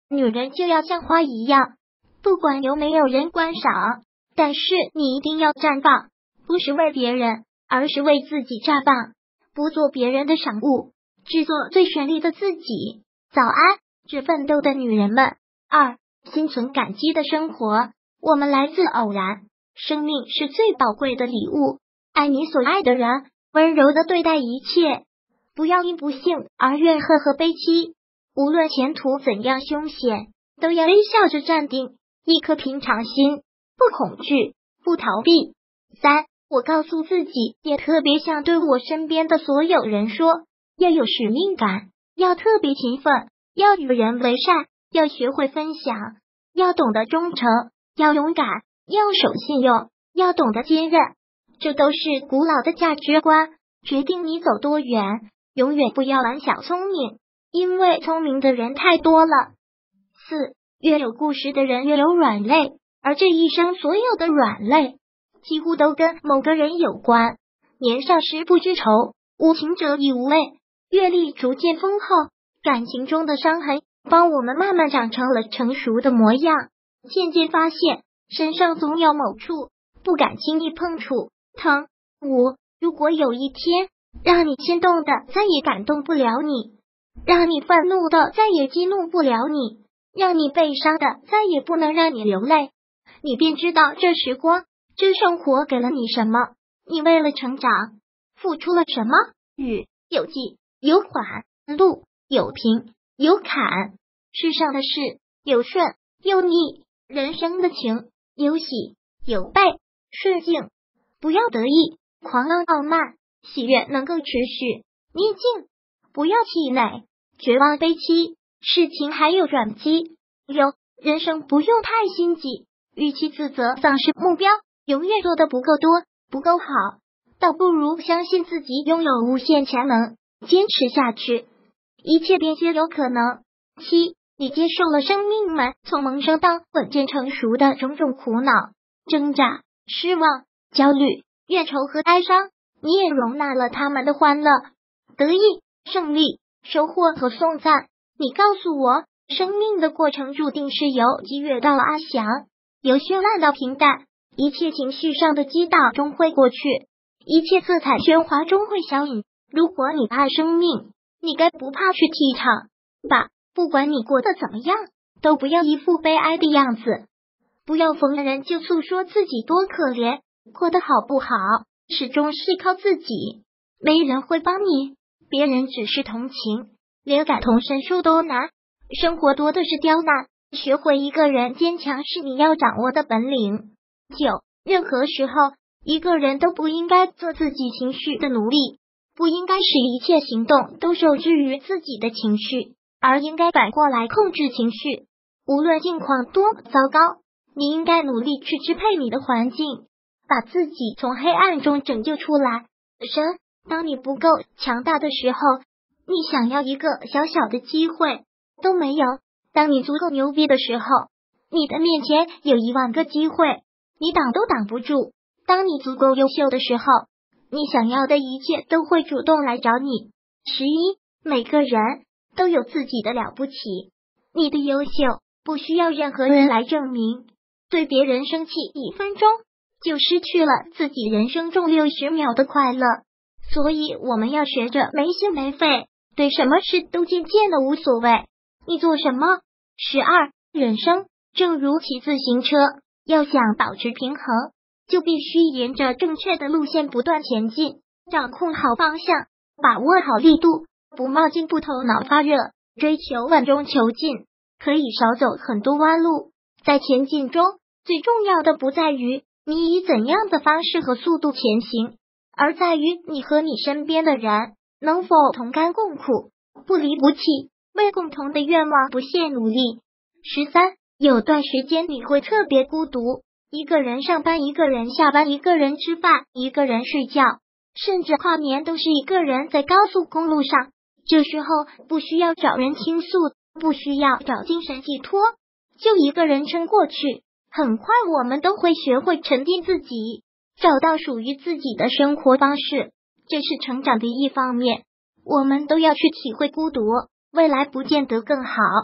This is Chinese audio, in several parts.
女人就要像花一样，不管有没有人观赏，但是你一定要绽放，不是为别人，而是为自己绽放，不做别人的赏物，只做最绚丽的自己。早安，致奋斗的女人们。2. 心存感激的生活。我们来自偶然，生命是最宝贵的礼物。爱你所爱的人，温柔的对待一切，不要因不幸而怨恨和悲戚。无论前途怎样凶险，都要微笑着站定，一颗平常心，不恐惧，不逃避。3. 我告诉自己，也特别想对我身边的所有人说，要有使命感，要特别勤奋，要与人为善，要学会分享，要懂得忠诚，要勇敢，要守信用，要懂得坚韧。这都是古老的价值观，决定你走多远。永远不要玩小聪明，因为聪明的人太多了。4. 越有故事的人越有软肋，而这一生所有的软肋几乎都跟某个人有关。年少时不知愁，无情者已无畏。阅历逐渐丰厚，感情中的伤痕帮我们慢慢长成了成熟的模样。渐渐发现身上总有某处不敢轻易碰触，疼。5. 如果有一天让你心动的再也感动不了你，让你愤怒的再也激怒不了你，让你悲伤的再也不能让你流泪，你便知道这时光，这生活给了你什么，你为了成长付出了什么。雨有急有缓，路有平有坎，世上的事有顺有逆，人生的情有喜有悲，顺境不要得意狂妄傲慢，喜悦能够持续。逆境不要气馁绝望悲戚，事情还有转机。人生不用太心急，与其自责丧失目标，永远做的不够多不够好，倒不如相信自己拥有无限潜能，坚持下去，一切便皆有可能。7. 你接受了生命们从萌生到稳健成熟的种种苦恼、挣扎、失望、焦虑、怨愁和哀伤，你也容纳了他们的欢乐、得意、胜利、收获和颂赞。你告诉我，生命的过程注定是由激越到阿翔，由绚烂到平淡，一切情绪上的激荡终会过去，一切色彩喧哗终会消隐。如果你怕生命，你该不怕去替场吧。不管你过得怎么样，都不要一副悲哀的样子，不要逢人就诉说自己多可怜，过得好不好，始终是靠自己，没人会帮你，别人只是同情，连感同身受都难，生活多的是刁难，学会一个人坚强是你要掌握的本领。9. 任何时候，一个人都不应该做自己情绪的奴隶，不应该使一切行动都受制于自己的情绪，而应该反过来控制情绪。无论境况多糟糕，你应该努力去支配你的环境，把自己从黑暗中拯救出来。当你不够强大的时候，你想要一个小小的机会都没有；当你足够牛逼的时候，你的面前有1万个机会，你挡都挡不住。当你足够优秀的时候，你想要的一切都会主动来找你。11. 每个人都有自己的了不起，你的优秀不需要任何人来证明。对别人生气1分钟，就失去了自己人生中60秒的快乐。所以我们要学着没心没肺，对什么事都渐渐的无所谓，你做什么。12. 人生正如骑自行车，要想保持平衡，就必须沿着正确的路线不断前进，掌控好方向，把握好力度，不冒进步头脑发热，追求万中求进，可以少走很多弯路。在前进中，最重要的不在于你以怎样的方式和速度前行，而在于你和你身边的人能否同甘共苦，不离不弃，为共同的愿望不懈努力。13. 有段时间你会特别孤独，一个人上班，一个人下班，一个人吃饭，一个人睡觉，甚至跨年都是一个人在高速公路上。这时候不需要找人倾诉，不需要找精神寄托，就一个人撑过去。很快我们都会学会沉淀自己，找到属于自己的生活方式，这是成长的一方面。我们都要去体会孤独，未来不见得更好，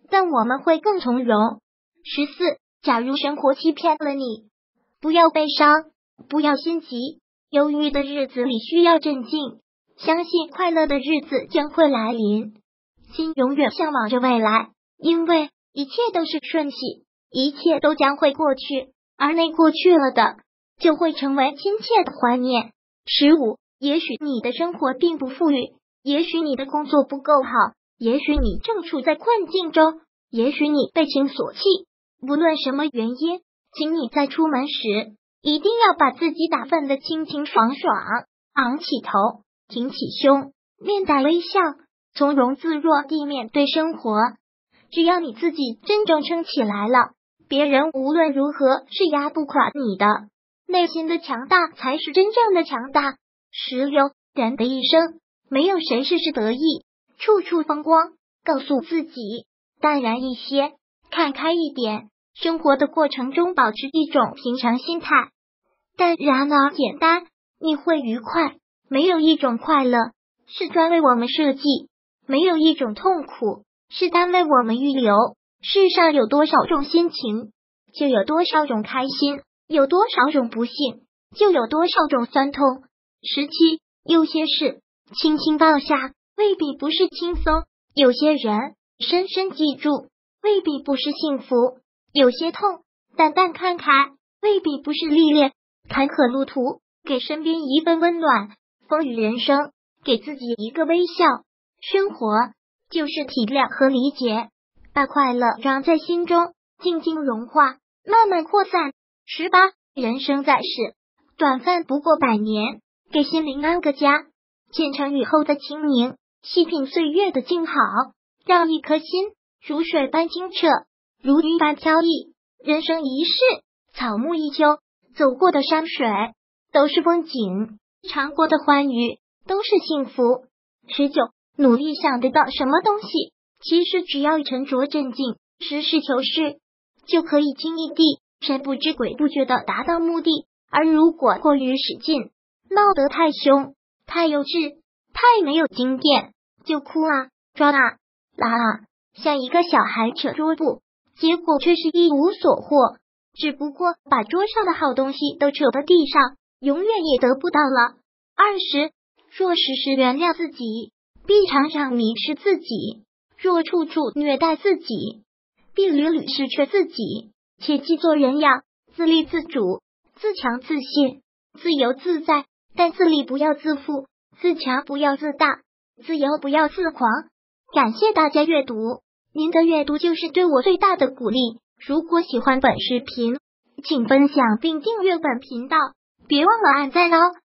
但我们会更从容。14，假如生活欺骗了你，不要悲伤，不要心急，忧郁的日子里需要镇静，相信快乐的日子将会来临。心永远向往着未来，因为一切都是瞬息，一切都将会过去，而那过去了的，就会成为亲切的怀念。15，也许你的生活并不富裕，也许你的工作不够好，也许你正处在困境中，也许你被情所弃。无论什么原因，请你在出门时一定要把自己打扮得清清爽爽，昂起头，挺起胸，面带微笑，从容自若地面对生活。只要你自己真正撑起来了，别人无论如何是压不垮你的。内心的强大才是真正的强大。16，人的一生没有谁事事得意，处处风光。告诉自己淡然一些，看开一点，生活的过程中保持一种平常心态，淡然而简单，你会愉快。没有一种快乐是专为我们设计，没有一种痛苦是单为我们预留。世上有多少种心情，就有多少种开心；有多少种不幸，就有多少种酸痛。17，有些事轻轻放下，未必不是轻松；有些人深深记住，未必不是幸福；有些痛淡淡看开，未必不是历练。坎坷路途，给身边一份温暖；风雨人生，给自己一个微笑。生活就是体谅和理解，把快乐装在心中，静静融化，慢慢扩散。18，人生在世，短暂不过100年，给心灵安个家，建成雨后的清明，细品岁月的静好，让一颗心如水般清澈，如云般飘逸。人生一世，草木一秋，走过的山水都是风景，尝过的欢愉都是幸福。19，努力想得到什么东西，其实只要沉着镇静，实事求是，就可以轻易地神不知鬼不觉地达到目的。而如果过于使劲，闹得太凶，太幼稚，太没有经验，就哭啊，抓啊，拉啊，像一个小孩扯桌布，结果却是一无所获。只不过把桌上的好东西都扯到地上，永远也得不到了。20，若时时原谅自己，必常常迷失自己；若处处虐待自己，必屡屡失去自己。切记做人要自立自主，自强自信，自由自在，但自立不要自负，自强不要自大，自由不要自狂。感谢大家阅读，您的阅读就是对我最大的鼓励。如果喜欢本视频，请分享并订阅本频道，别忘了按赞哦。